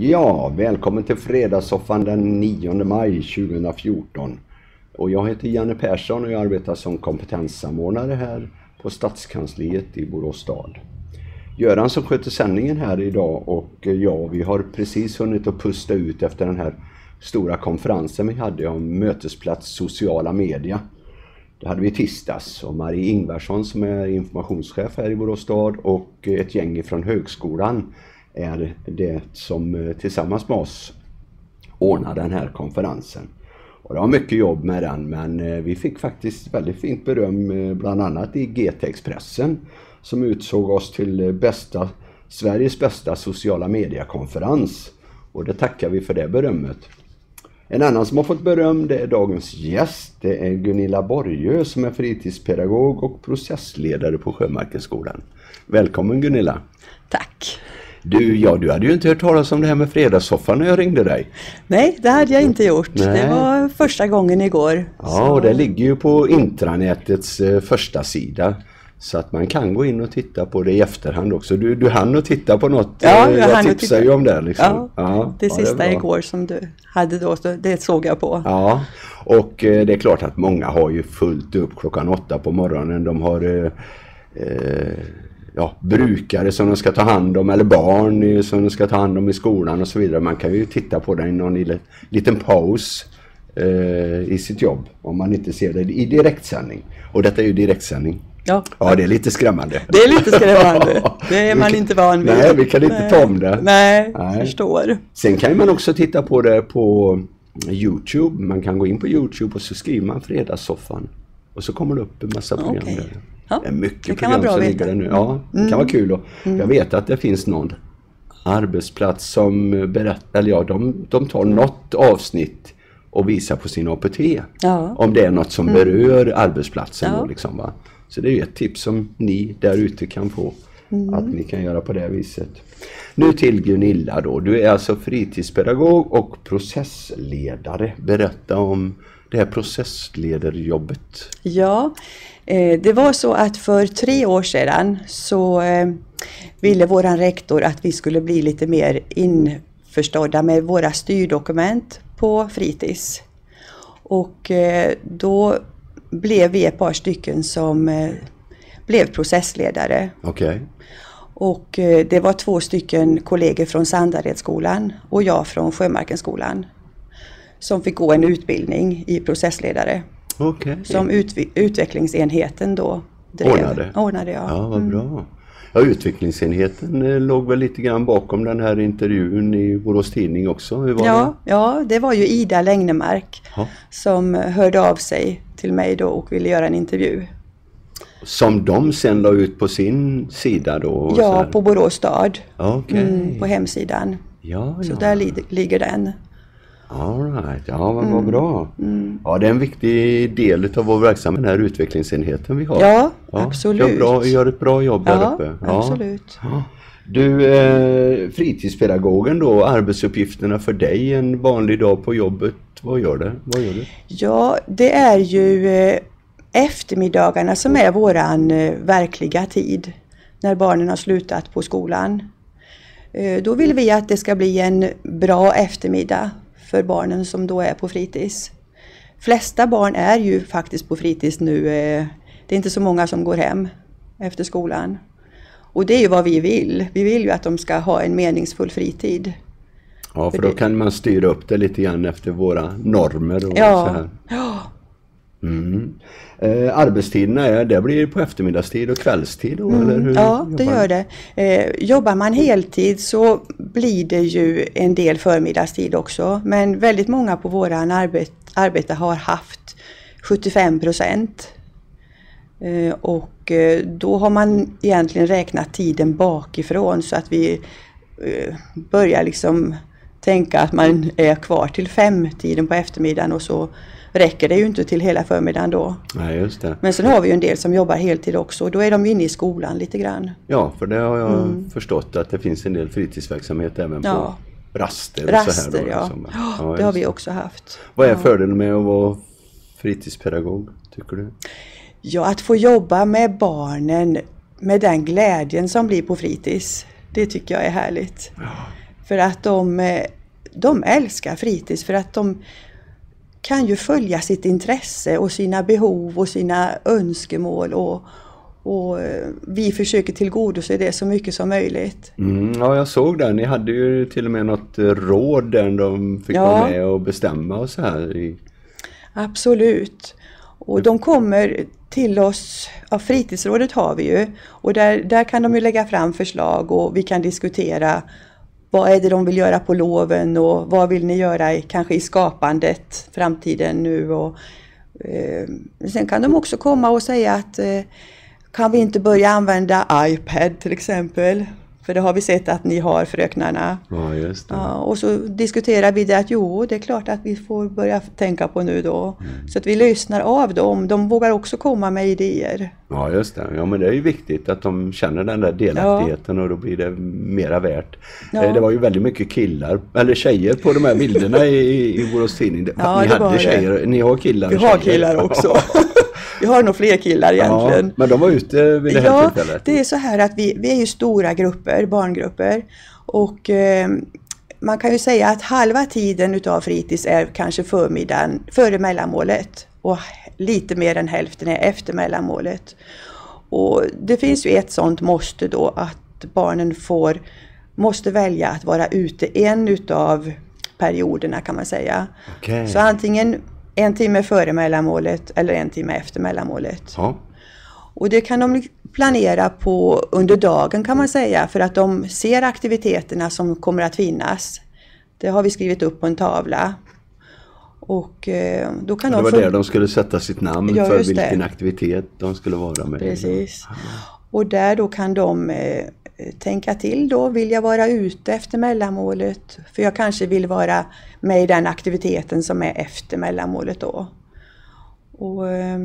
Ja, välkommen till fredagssoffan den 9 maj 2014. Och jag heter Janne Persson och jag arbetar som kompetenssamordnare här på Stadskansliet i Borås stad. Göran som sköter sändningen här idag och vi har precis hunnit att pusta ut efter den här stora konferensen vi hade om mötesplats sociala media. Det hade vi i tisdags och Marie Ingvarsson som är informationschef här i Borås stad och ett gäng från högskolan är det som tillsammans med oss ordnar den här konferensen. Och det var mycket jobb med den, men vi fick faktiskt väldigt fint beröm bland annat i GT-expressen som utsåg oss till Sveriges bästa sociala mediekonferens. Och det tackar vi för det berömmet. En annan som har fått beröm det är dagens gäst. Det är Gunilla Borgö som är fritidspedagog och processledare på Sjömarkenskolan. Välkommen Gunilla. Tack. Du hade ju inte hört talas om det här med fredagssoffan när jag ringde dig. Nej, det hade jag inte gjort. Nej. Det var första gången igår. Ja, och det ligger ju på intranätets första sida. Så att man kan gå in och titta på det i efterhand också. Du hann att titta på något. Ja, jag tipsade ju om det. Liksom. Ja, det sista igår som du hade då, så det såg jag på. Ja, och det är klart att många har ju fullt upp klockan 8 på morgonen. De har brukare som de ska ta hand om eller barn som de ska ta hand om i skolan och så vidare. Man kan ju titta på det i någon liten paus i sitt jobb om man inte ser det i direktsändning. Och detta är ju direktsändning. Ja, det är lite skrämmande. Det är lite skrämmande. Det är man inte van vid. Nej, vi kan inte ta om det. Nej, förstår. Sen kan man också titta på det på YouTube. Man kan gå in på YouTube och så skriver man fredagssoffan. Och så kommer det upp en massa program där. Ja, det är mycket det program som ligger där nu. Ja, det kan vara kul. Och jag vet att det finns någon arbetsplats som berättar, eller de tar något avsnitt och visar på sin APT. Ja. Om det är något som berör arbetsplatsen. Då, liksom, va? Så det är ju ett tips som ni där ute kan få. Att ni kan göra på det viset. Nu till Gunilla då. Du är alltså fritidspedagog och processledare. Berätta om det här processledarjobbet. Ja, det var så att för 3 år sedan så ville våran rektor att vi skulle bli lite mer införstådda med våra styrdokument på fritids. Och då blev vi ett par stycken som blev processledare. Okej. Och det var 2 stycken kollegor från Sandaredsskolan och jag från Sjömarkenskolan som fick gå en utbildning i processledare. Okay. Som utvecklingsenheten då ordnade ja. Ja, vad bra. Ja, utvecklingsenheten låg väl lite grann bakom den här intervjun i Borås Tidning också. Hur var det? Ja, det var ju Ida Längnemark som hörde av sig till mig då och ville göra en intervju. Som de sen la ut på sin sida då? Ja, på Borås stad. Okay. På hemsidan. Ja. Så där ligger den. All right. Ja, vad bra. Ja, det är en viktig del av vår verksamhet, den här utvecklingsenheten vi har. Ja, absolut. Gör ett bra jobb där uppe. Ja, absolut. Ja. Du, fritidspedagogen då, arbetsuppgifterna för dig en vanlig dag på jobbet, vad gör du? Ja, det är ju eftermiddagarna som är våran verkliga tid när barnen har slutat på skolan. Då vill vi att det ska bli en bra eftermiddag för barnen som då är på fritids. Flesta barn är ju faktiskt på fritids nu. Det är inte så många som går hem efter skolan. Och det är ju vad vi vill. Vi vill ju att de ska ha en meningsfull fritid. Ja, för då kan man styra upp det lite grann efter våra normer och så här. Ja. Arbetstiderna det blir på eftermiddagstid och kvällstid då, eller hur? Ja, det gör det. Jobbar man heltid så blir det ju en del förmiddagstid också. Men väldigt många på våran arbete har haft 75%. Och då har man egentligen räknat tiden bakifrån så att vi börjar liksom tänka att man är kvar till 5-tiden på eftermiddagen och så räcker det ju inte till hela förmiddagen då. Nej, just det. Men sen har vi ju en del som jobbar heltid också och då är de inne i skolan lite grann. Ja, för det har jag förstått att det finns en del fritidsverksamhet även på raster och så här. Då, liksom. Ja, det har vi också haft. Vad är fördelen med att vara fritidspedagog, tycker du? Ja, att få jobba med barnen med den glädjen som blir på fritids. Det tycker jag är härligt. För att de älskar fritids, för att de kan ju följa sitt intresse och sina behov och sina önskemål, och vi försöker tillgodose det så mycket som möjligt. Ja, jag såg det. Ni hade ju till och med något råd där de fick vara med och bestämma och så här. Absolut. Och de kommer till oss, fritidsrådet har vi ju, och där kan de ju lägga fram förslag och vi kan diskutera vad är det de vill göra på loven och vad vill ni göra kanske i skapandet, framtiden nu. Och sen kan de också komma och säga att kan vi inte börja använda iPad till exempel? För det har vi sett att ni har, fröknarna. Ja, just det. Ja, och så diskuterar vi det att det är klart att vi får börja tänka på nu då. Så att vi lyssnar av dem. De vågar också komma med idéer. Ja, just det. Ja, men det är ju viktigt att de känner den där delaktigheten och då blir det mera värt. Ja. Det var ju väldigt mycket tjejer på de här bilderna i Borås Tidning. Ja, ni hade tjejer, ni har killar. Vi har killar också. Vi har nog fler killar egentligen. Ja, men de var ute vid det här tillfället. Ja, det är så här att vi är ju stora grupper, barngrupper. Och man kan ju säga att halva tiden utav fritids är kanske förmiddagen, före mellanmålet. Och lite mer än hälften är efter mellanmålet. Och det finns ju ett sånt måste då, att barnen måste välja att vara ute en utav perioderna, kan man säga. Okay. Så antingen 1 timme före mellanmålet eller 1 timme efter mellanmålet. Ja. Och det kan de planera på under dagen, kan man säga, för att de ser aktiviteterna som kommer att finnas. Det har vi skrivit upp på en tavla. Och då kan det var där de skulle sätta sitt namn för vilken aktivitet de skulle vara med. Precis. Och där då kan de tänka till då, vill jag vara ute efter mellanmålet? För jag kanske vill vara med i den aktiviteten som är efter mellanmålet då. Och,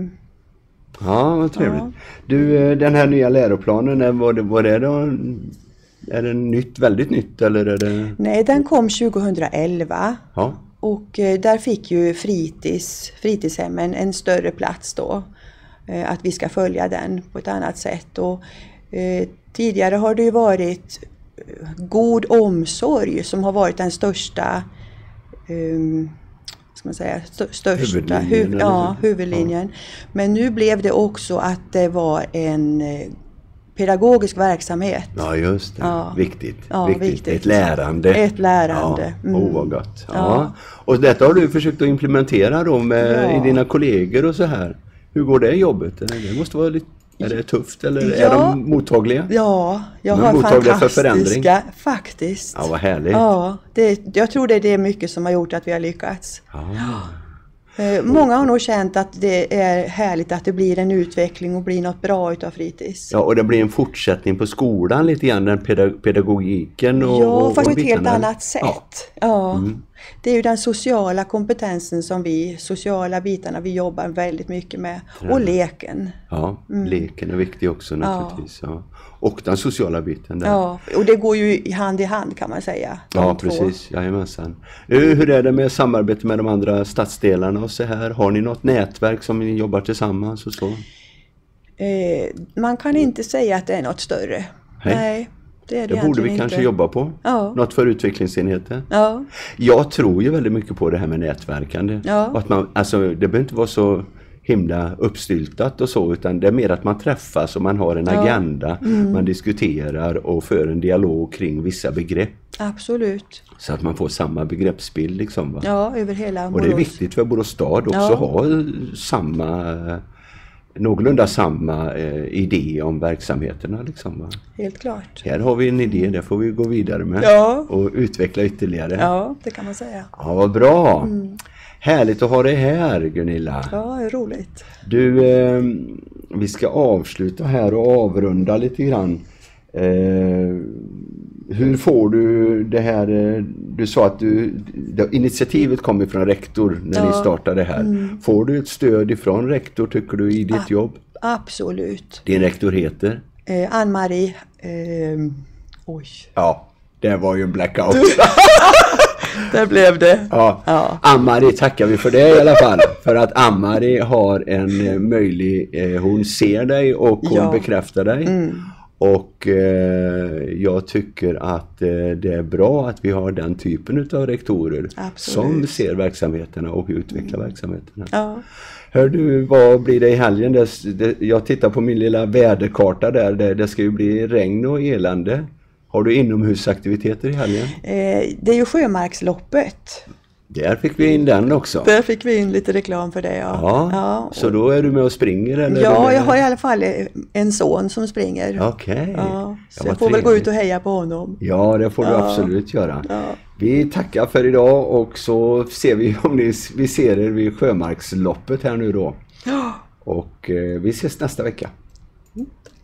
ja, vad trevligt. Ja. Du, den här nya läroplanen, vad är det då? Är det väldigt nytt eller är det... Nej, den kom 2011. Ja. Och där fick ju fritidshemmen en större plats då. Att vi ska följa den på ett annat sätt. Och tidigare har det ju varit god omsorg som har varit den största, ska man säga, huvudlinjen. Ja. Men nu blev det också att det var en pedagogisk verksamhet. Ja, just det. Ja. Viktigt. Ja, viktigt. Ett lärande. Ett lärande. Ja, vad gott. Ja. Och detta har du försökt att implementera då i dina kollegor och så här. Hur går det jobbet? Det måste vara lite... Är det tufft eller är de mottagliga? Ja, jag har fantastiska, faktiskt. Ja, vad härligt. Ja, jag tror det är mycket som har gjort att vi har lyckats. Många har nog känt att det är härligt att det blir en utveckling och blir något bra utav fritids. Ja, och det blir en fortsättning på skolan lite grann, den pedagogiken och fast på ett helt annat sätt. Ja. Det är ju den sociala kompetensen som sociala bitarna vi jobbar väldigt mycket med. Och leken. Ja, leken är viktig också naturligtvis. Ja. Och den sociala biten där. Ja, och det går ju hand i hand, kan man säga. Ja, precis. Jajamensan. Hur är det med samarbete med de andra stadsdelarna och så här? Har ni något nätverk som ni jobbar tillsammans och så? Man kan inte säga att det är något större. Nej. Det borde vi kanske jobba på. Ja. Något för utvecklingsenheter. Ja. Jag tror ju väldigt mycket på det här med nätverkande. Ja. Och att det behöver inte vara så himla uppstyltat och så, utan det är mer att man träffas och man har en agenda. Man diskuterar och för en dialog kring vissa begrepp. Absolut. Så att man får samma begreppsbild liksom, va? Ja, över hela Borås. Och det är viktigt för Borås stad också att ha någorlunda samma idé om verksamheterna liksom, va? Helt klart. Här har vi en idé, där får vi gå vidare med och utveckla ytterligare. Ja, det kan man säga. Ja, vad bra. Härligt att ha dig här, Gunilla. Ja, det är roligt. Du, vi ska avsluta här och avrunda lite grann. Hur får du det här? Du sa att initiativet kommer från rektor när ni startade här. Får du ett stöd ifrån rektor, tycker du, i ditt jobb? Absolut. Din rektor heter? Ann-Marie. Ja, det var ju en blackout. Där blev det. Ja. Ann-Marie tackar vi för det i alla fall. För att Ann-Marie har en hon ser dig och hon bekräftar dig. Och jag tycker att det är bra att vi har den typen av rektorer. Absolut. Som ser verksamheterna och utvecklar verksamheterna. Ja. Hör du, vad blir det i helgen? Jag tittar på min lilla väderkarta där. Det ska ju bli regn och elände. Har du inomhusaktiviteter i helgen? Det är ju Sjömarksloppet. Där fick vi in den också. Där fick vi in lite reklam för det, ja. Ja, så då är du med och springer? Eller ja, jag har i alla fall en son som springer. Okej. Ja, så jag får väl gå ut och heja på honom. Ja, det får du absolut göra. Ja. Vi tackar för idag och så ser vi om vi ser er vid Sjömarksloppet här nu då. Ja. Och vi ses nästa vecka.